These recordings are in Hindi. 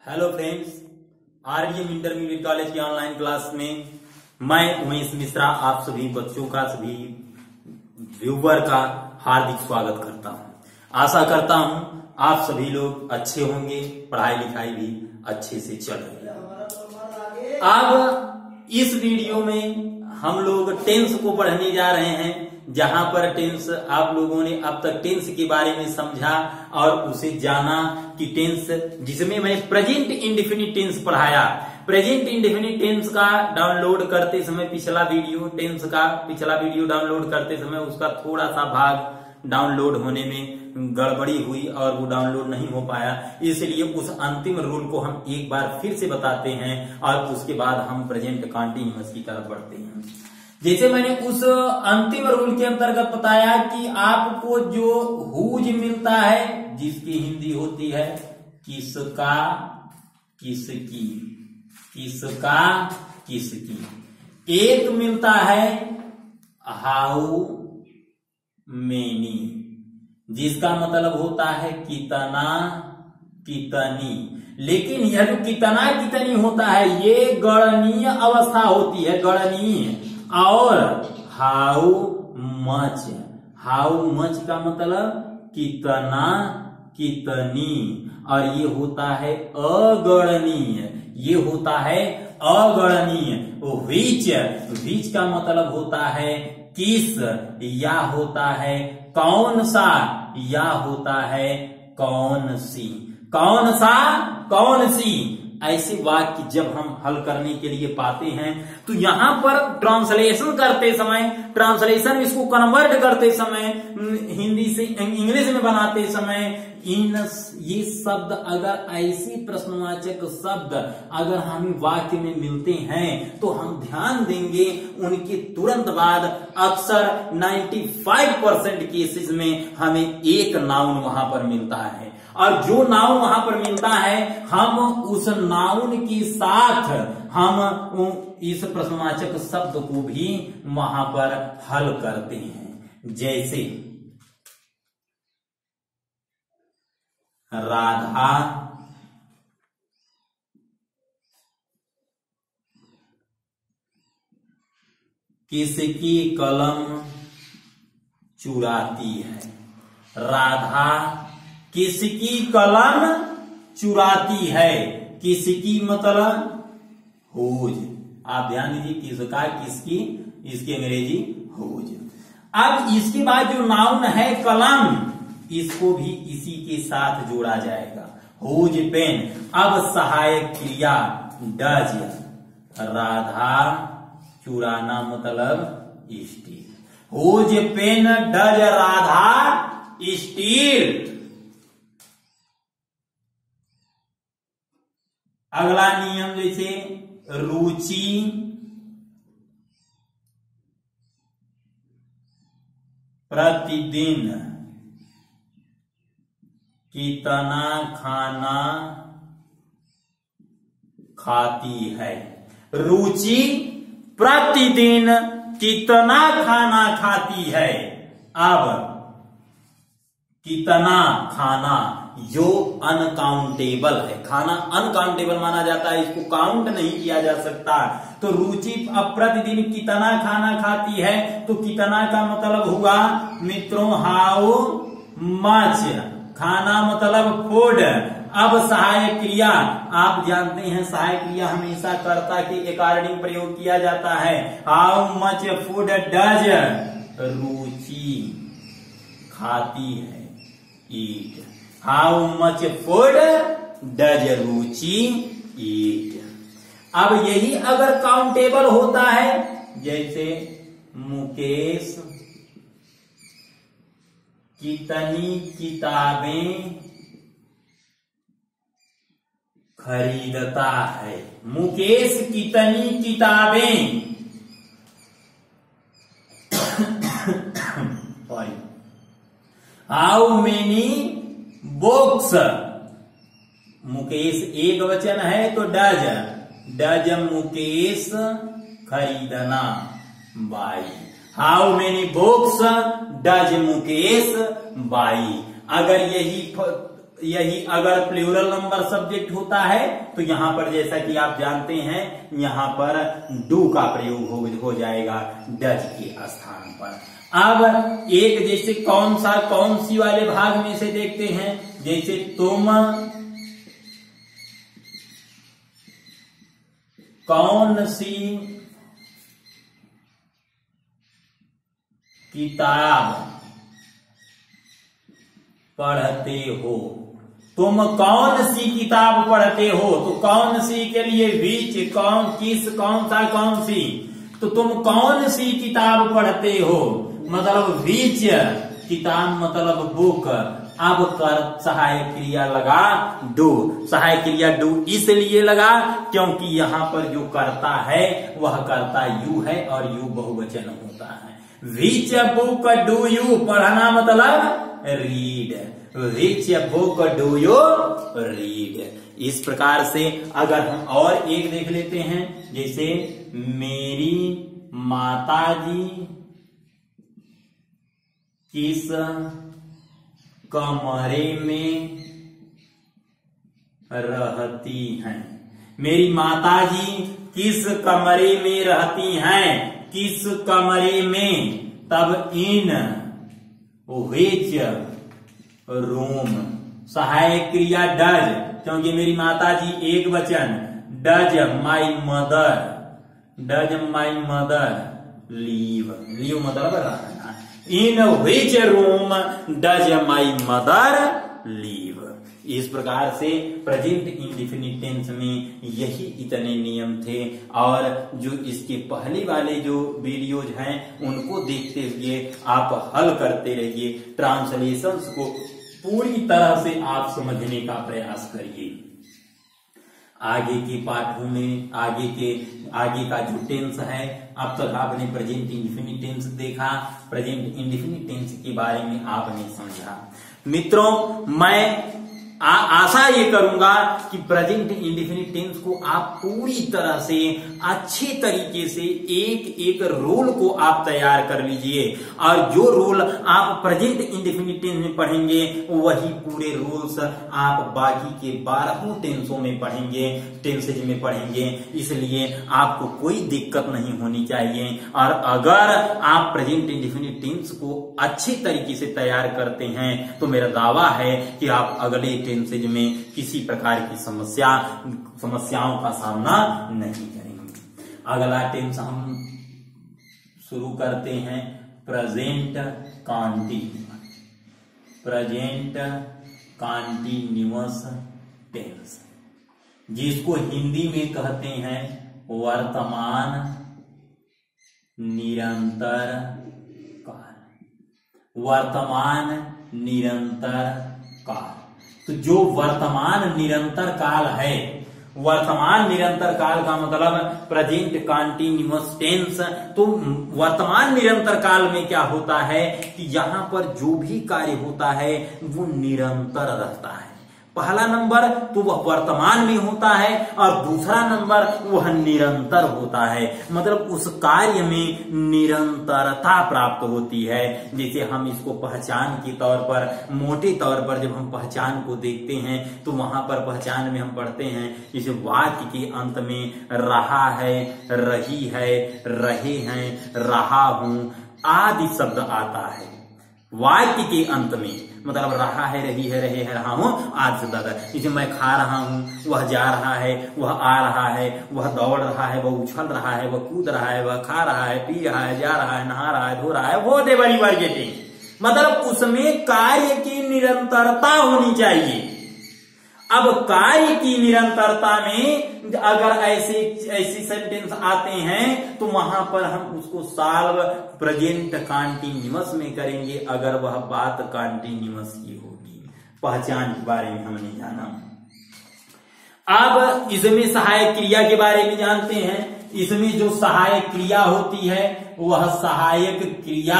Hello friends, RDM intermediate college की ऑनलाइन क्लास में मैं उमेश मिश्रा आप सभी बच्चों का, सभी व्यूवर का हार्दिक स्वागत करता हूं। आशा करता हूं आप सभी लोग अच्छे होंगे, पढ़ाई लिखाई भी अच्छे से चल रही है। अब इस वीडियो में हम लोग टेंस को पढ़ने जा रहे हैं, जहां पर टेंस आप लोगों ने अब तक टेंस के बारे में समझा और उसे जाना कि टेंस, जिसमें मैं प्रेजेंट इंडेफिनिट टेंस पढ़ाया। प्रेजेंट इंडेफिनिट टेंस का डाउनलोड करते समय पिछला वीडियो डाउनलोड करते समय उसका थोड़ा सा भाग डाउनलोड होने में गड़बड़ी हुई और वो डाउनलोड नहीं हो पाया, इसलिए उस अंतिम रूल को हम एक बार फिर से बताते हैं और उसके बाद हम प्रेजेंट कंटीन्यूअस की तरफ बढ़ते हैं। जैसे मैंने उस अंतिम रूल के अंतर्गत बताया कि आपको जो हुज मिलता है, जिसकी हिंदी होती है किसका, किसकी, किसका, किसकी। एक मिलता है हाउ मेनी, जिसका मतलब होता है कितना, कितनी। लेकिन यह जो कितना कितनी होता है ये गणनीय अवस्था होती है, गणनीय। और हाउ मच, हाउ मच का मतलब कितना, कितनी। और ये होता है अगणनीय, ये होता है अगणनीय। विच, विच का मतलब होता है किस, या होता है कौन सा, या होता है कौन सी। कौन सा, कौन सी, ऐसे वाक्य जब हम हल करने के लिए पाते हैं तो यहां पर ट्रांसलेशन करते समय, ट्रांसलेशन इसको कन्वर्ट करते समय, हिंदी से इंग्लिश में बनाते समय, ये शब्द अगर ऐसी प्रश्नवाचक शब्द अगर हमें वाक्य में मिलते हैं तो हम ध्यान देंगे उनके तुरंत बाद अक्सर 95% केसेस में हमें एक नाउन वहां पर मिलता है। और जो नाउन वहां पर मिलता है हम उस नाउन के साथ हम इस प्रश्नवाचक शब्द को भी वहां पर हल करते हैं। जैसे राधा किसकी कलम चुराती है। राधा किसकी कलम चुराती है। किसकी मतलब हुज। आप ध्यान दीजिए, किसका, किसकी, इसकी अंग्रेजी हुज। अब इसके बाद जो नाउन है कलम, इसको भी इसी के साथ जोड़ा जाएगा, हुज पेन। अब सहायक क्रिया डज, राधा चुराना मतलब steal. Whose pen does Radha steal. अगला नियम जैसे रुचि प्रतिदिन कितना खाना खाती है। रुचि प्रतिदिन कितना खाना खाती है। अब कितना खाना जो अनकाउंटेबल है, खाना अनकाउंटेबल माना जाता है, इसको काउंट नहीं किया जा सकता। तो रुचि अब प्रतिदिन कितना खाना खाती है, तो कितना का मतलब हुआ मित्रों हाउ मच, खाना मतलब फूड। अब सहायक क्रिया, आप जानते हैं सहायक क्रिया हमेशा कर्ता के अकॉर्डिंग प्रयोग किया जाता है। How much food does Ruchi खाती है, eat. How much food does Ruchi eat. अब यही अगर काउंटेबल होता है, जैसे मुकेश कितनी किताबें खरीदता है। मुकेश कितनी किताबें हाउ मेनी बुक्स। मुकेश एक वचन है तो डज, डज मुकेश खरीदना, buy. How many books does Mukesh buy. अगर यही यही अगर प्लूरल नंबर सब्जेक्ट होता है तो यहां पर जैसा कि आप जानते हैं यहां पर डू का प्रयोग हो जाएगा डज के स्थान पर। अब एक जैसे कौन सी वाले भाग में से देखते हैं, जैसे तुम कौन सी किताब पढ़ते हो, तुम कौन सी किताब पढ़ते हो, तो कौन सी के लिए विच, कौन, किस, कौन सा, कौन सी, तो तुम कौन सी किताब पढ़ते हो मतलब विच किताब मतलब बुक। अब कर सहायक क्रिया लगा डू, सहायक क्रिया डू इसलिए लगा क्योंकि यहाँ पर जो करता है वह करता यू है और यू बहुवचन होता है। विच बुक डू यू पढ़ना मतलब read, which book do you read. इस प्रकार से अगर हम और एक देख लेते हैं, जैसे मेरी माताजी किस कमरे में रहती हैं, मेरी माताजी किस कमरे में रहती हैं, किस कमरे में, तब इन विच रूम, सहायक क्रिया डज क्योंकि मेरी माताजी एक वचन, does my mother live, live मतलब रहना, in which room does my mother live. इस प्रकार से प्रेजेंट इंडेफिनिट टेंस में यही इतने नियम थे और जो इसके पहले वाले जो वीडियोज हैं उनको देखते हुए आप हल करते रहिए, ट्रांसलेशंस को पूरी तरह से आप समझने का प्रयास करिए। आगे के पाठों में आगे का जो टेंस है, अब तक आपने प्रेजेंट इंडेफिनिट टेंस देखा, प्रेजेंट इंडेफिनिट टेंस के बारे में आपने समझा। मित्रों, मैं आशा ये करूंगा कि प्रेजेंट इंडेफिनिट टेंस को आप पूरी तरह से अच्छे तरीके से एक एक रूल को आप तैयार कर लीजिए और जो रूल आप प्रेजेंट इंडेफिनिट टेंस में पढ़ेंगे वही पूरे रूल्स आप बाकी के 12 टेंसों में पढ़ेंगे, टेंसेज में पढ़ेंगे। इसलिए आपको कोई दिक्कत नहीं होनी चाहिए और अगर आप प्रेजेंट इंडेफिनिट टेंस को अच्छे तरीके से तैयार करते हैं तो मेरा दावा है कि आप अगले टेंसेज में किसी प्रकार की समस्याओं का सामना नहीं करेंगे। अगला टेंस हम शुरू करते हैं प्रेजेंट कॉन्टिन्यूअस टेंस, जिसको हिंदी में कहते हैं वर्तमान निरंतर काल, वर्तमान निरंतर काल। तो जो वर्तमान निरंतर काल है, वर्तमान निरंतर काल का मतलब प्रेजेंट कॉन्टिन्यूअस टेंस। तो वर्तमान निरंतर काल में क्या होता है कि यहां पर जो भी कार्य होता है वो निरंतर रहता है। पहला नंबर तो वह वर्तमान में होता है और दूसरा नंबर वह निरंतर होता है, मतलब उस कार्य में निरंतरता प्राप्त होती है। जैसे हम इसको पहचान के तौर पर, मोटे तौर पर जब हम पहचान को देखते हैं तो वहां पर पहचान में हम पढ़ते हैं जैसे वाक्य के अंत में रहा है, रही है, रहे हैं, रहा हूं आदि शब्द आता है। वाक्य के अंत में मतलब रहा है, रही है, रहे हैं, रहा हूं आदि शब्द आता है। जैसे मैं खा रहा हूं, वह जा रहा है, वह आ रहा है, वह दौड़ रहा है, वह उछल रहा है, वह कूद रहा है, वह खा रहा है, पी रहा है, जा रहा है, नहा रहा है, धो रहा है, वो देवरी वर्गेटिंग, मतलब उसमें कार्य की निरंतरता होनी चाहिए। अब कार्य की निरंतरता में अगर ऐसी सेंटेंस आते हैं तो वहां पर हम उसको सॉल्व प्रेजेंट कॉन्टिन्यूअस में करेंगे अगर वह बात कॉन्टिन्यूअस की होगी। पहचान के बारे में हमने जाना। अब इसमें सहायक क्रिया के बारे में जानते हैं। इसमें जो सहायक क्रिया होती है वह सहायक क्रिया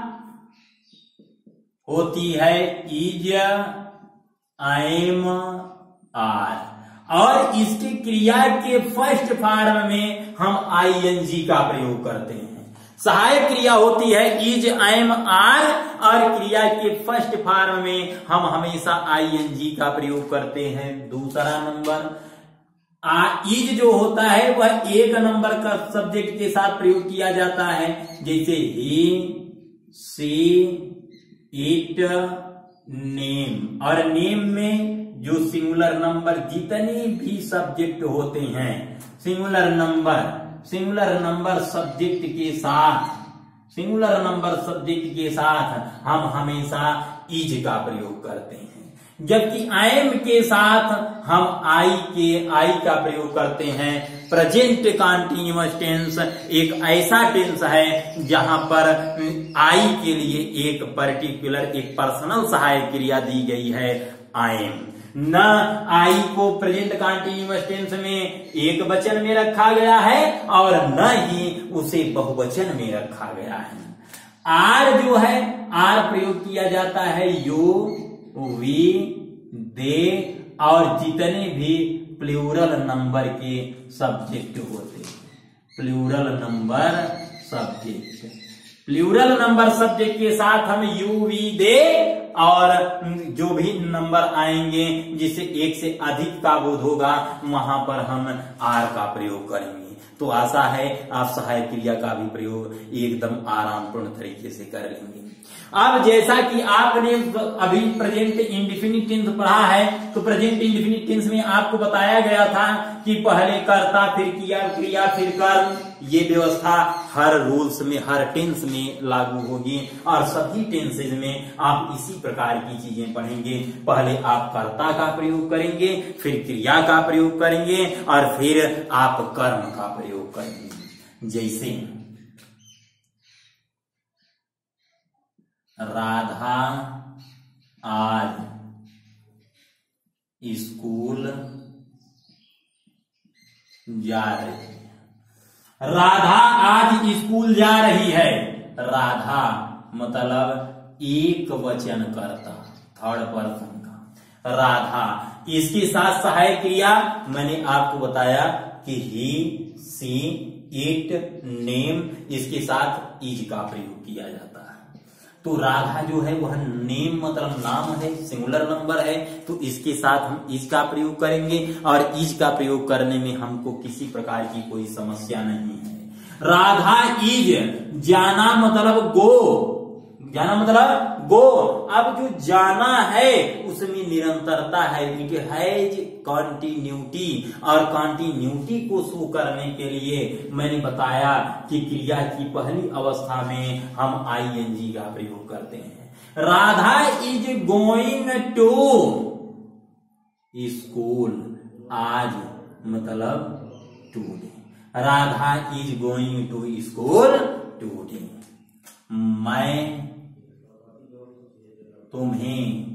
होती है इज, एम, आर, और इसकी क्रिया के फर्स्ट फॉर्म में हम आईएनजी का प्रयोग करते हैं। सहायक क्रिया होती है इज, एम, आर, और क्रिया के फर्स्ट फॉर्म में हम हमेशा ING का प्रयोग करते हैं। दूसरा नंबर, इज जो होता है वह एक नंबर का सब्जेक्ट के साथ प्रयोग किया जाता है, जैसे ही, सी, इट, नेम। और नेम में जो सिंगुलर नंबर जितने भी सब्जेक्ट होते हैं, सिंगुलर नंबर सब्जेक्ट के साथ हम हमेशा इज का प्रयोग करते हैं। जबकि एम के साथ हम आई का प्रयोग करते हैं। प्रेजेंट कंटीन्यूअस टेंस एक ऐसा टेंस है जहां पर आई के लिए एक पर्टिकुलर, एक पर्सनल सहायक क्रिया दी गई है, एम। न आई को प्रेजेंट कंटीन्यूअस टेंस में एक वचन में रखा गया है और न ही उसे बहुवचन में रखा गया है। आर जो है, आर प्रयोग किया जाता है यू, वी, दे और जितने भी प्लूरल नंबर के सब्जेक्ट होते हैं। प्लूरल नंबर सब्जेक्ट के साथ हम यू, वी, दे और जो भी नंबर आएंगे जिसे एक से अधिक का बोध होगा वहां पर हम आर का प्रयोग करेंगे। तो आशा है आप सहायक क्रिया का भी प्रयोग एकदम आरामपूर्ण तरीके से कर लेंगे। अब जैसा कि आपने अभी प्रेजेंट इंडेफिनिट टेंस पढ़ा है, तो प्रेजेंट इंडेफिनिट टेंस में आपको बताया गया था कि पहले कर्ता, फिर क्रिया, फिर कर्म। ये व्यवस्था हर रूल्स में, हर टेंस में लागू होगी और सभी टेंसेज में आप इसी प्रकार की चीजें पढ़ेंगे। पहले आप कर्ता का प्रयोग करेंगे, फिर क्रिया का प्रयोग करेंगे और फिर आप कर्म का प्रयोग करेंगे। जैसे राधा आज स्कूल जा रही है। राधा आज स्कूल जा रही है। राधा मतलब एक वचन करता, थर्ड पर्सन का राधा। इसके साथ सहायक क्रिया मैंने आपको बताया कि ही, सी, इट, नेम, इसके साथ इज का प्रयोग किया जाता है। तो राधा जो है वह नेम मतलब नाम है, सिंगुलर नंबर है, तो इसके साथ हम इज का प्रयोग करेंगे और इज का प्रयोग करने में हमको किसी प्रकार की कोई समस्या नहीं है। राधा इज, जाना मतलब गो, अब जो जाना है उसमें निरंतरता है, इट हैज कॉन्टिन्यूटी। और कॉन्टिन्यूटी को शो करने के लिए मैंने बताया कि क्रिया की पहली अवस्था में हम ING का प्रयोग करते हैं। Radha is going to school, आज मतलब today. Radha is going to school today. मैं तुम्हें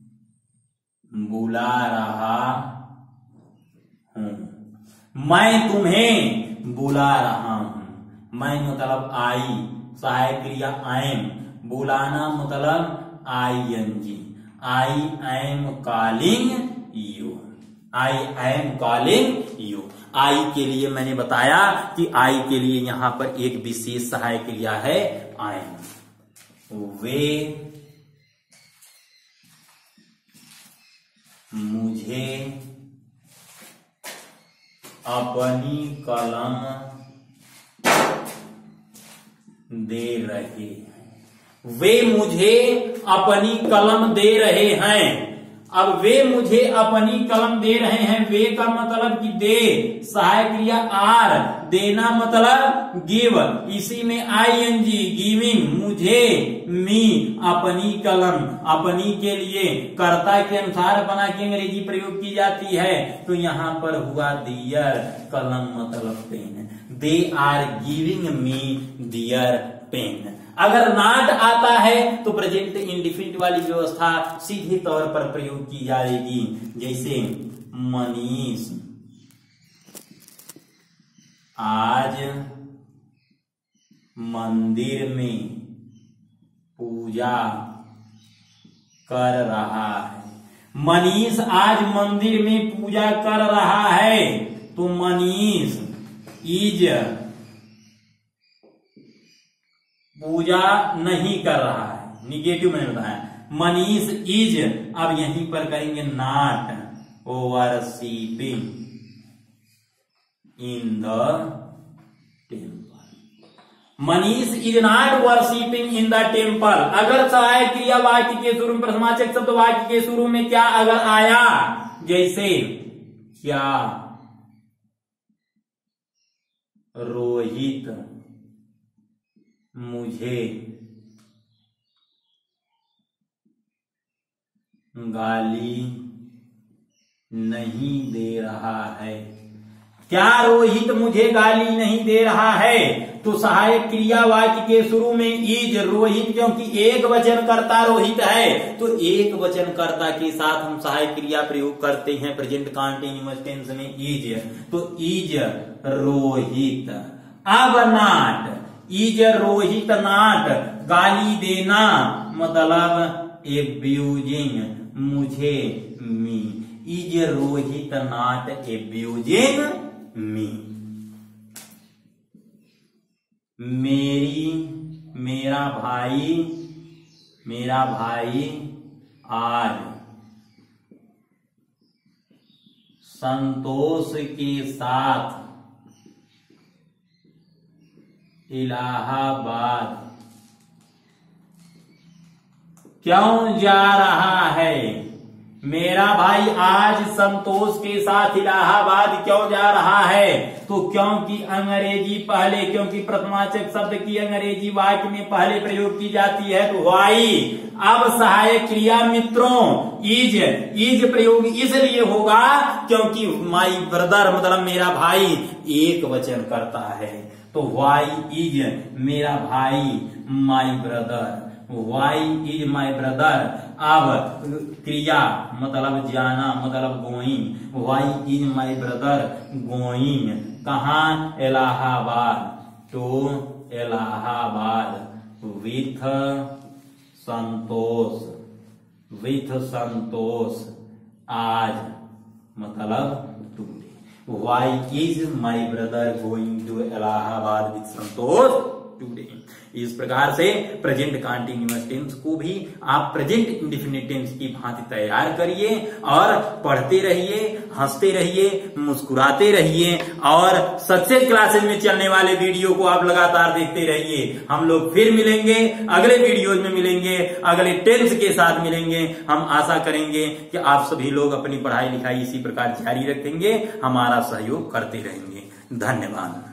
बुला रहा हूं। मैं तुम्हें बुला रहा हूं। मैं मतलब आई, सहायक क्रिया एम, बुलाना मतलब ING। I am calling you. I am calling you. I के लिए मैंने बताया कि आई के लिए यहां पर एक विशेष सहायक क्रिया है एम। वे मुझे अपनी कलम दे रहे हैं। वे मुझे अपनी कलम दे रहे हैं। अब वे मुझे अपनी कलम दे रहे हैं, वे का मतलब कि दे, सहायक क्रिया आर, देना मतलब गिव, इसी में ING गिविंग, मुझे, मी, अपनी कलम, अपनी के लिए कर्ता के अनुसार बना के अंग्रेजी प्रयोग की जाती है। तो यहां पर हुआ दियर, कलम मतलब pen. They are giving me their pen. अगर नॉट आता है तो प्रेजेंट इंडेफिनिट वाली व्यवस्था सीधे तौर पर प्रयोग की जाएगी। जैसे मनीष आज मंदिर में पूजा कर रहा है। मनीष आज मंदिर में पूजा कर रहा है, तो मनीष इज पूजा नहीं कर रहा है, निगेटिव मैंने बताया। मनीष इज, अब यहीं पर करेंगे not worshipping in the temple. Manish is not worshipping in the temple. अगर सहायक क्रिया वाक्य के शुरू में, प्रश्नवाचक शब्द वाक्य के शुरू में क्या अगर आया, जैसे क्या रोहित मुझे गाली नहीं दे रहा है, क्या रोहित मुझे गाली नहीं दे रहा है, तो सहायक क्रिया वाक्य के शुरू में इज, रोहित क्योंकि एक वचन कर्ता रोहित है, तो एक वचन कर्ता के साथ हम सहायक क्रिया प्रयोग करते हैं प्रेजेंट कंटीन्यूअस टेंस में इज, तो इज रोहित। अब नॉट, इज रोहित नॉट गाली देना, मतलब एब्यूजिंग मुझे me, is Rohit not abusing me. मेरा भाई आज संतोष के साथ इलाहाबाद क्यों जा रहा है, मेरा भाई आज संतोष के साथ इलाहाबाद क्यों जा रहा है, तो क्योंकि अंग्रेजी पहले, क्योंकि प्रथमाचक शब्द की अंग्रेजी वाक्य में पहले प्रयोग की जाती है, तो वाई। अब सहायक क्रिया मित्रों इज प्रयोग इसलिए होगा क्योंकि माई ब्रदर मतलब मेरा भाई एक वचन करता है, तो वाई इज मेरा भाई, my brother, why is my brother. अब क्रिया मतलब जाना, मतलब going, why is my brother going, कहा इलाहाबाद, टू इलाहाबाद विथ संतोष आज, मतलब today. Why is my brother going to Allahabad with Santosh today. इस प्रकार से प्रेजेंट कंटीन्यूअस टेंस को भी आप प्रेजेंट इंडेफिनिट टेंस की भांति तैयार करिए और पढ़ते रहिए, हंसते रहिए, मुस्कुराते रहिए और सक्सेस क्लासेस में चलने वाले वीडियो को आप लगातार देखते रहिए। हम लोग फिर मिलेंगे, अगले वीडियोज में मिलेंगे, अगले टेंस के साथ मिलेंगे। हम आशा करेंगे कि आप सभी लोग अपनी पढ़ाई लिखाई इसी प्रकार जारी रखेंगे, हमारा सहयोग करते रहेंगे। धन्यवाद।